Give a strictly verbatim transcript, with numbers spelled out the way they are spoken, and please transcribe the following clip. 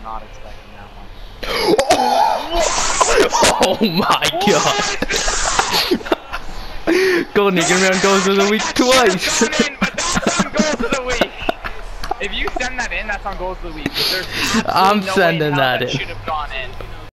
not expecting that one. Oh my god. Courtney, give me on goals of the week twice. In, but that's on goals of the week. If you send that in, that's on goals of the week. There's I'm no sending way that that in. should have gone in.